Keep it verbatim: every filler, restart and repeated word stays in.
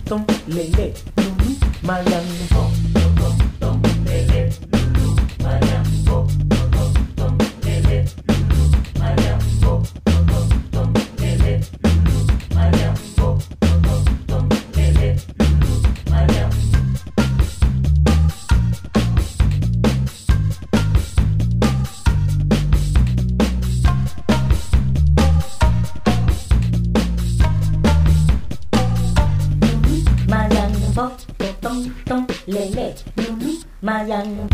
tom, lele, lulu, malambo. Tom, tom, tom, lele, lulu, malambo. Tom, tom, lele, lulu, malambo. Tom, tom, lele, lulu, malambo. Tom, tom, lele, lulu, malambo. Malambo, tom tom lele, lulu, malambo,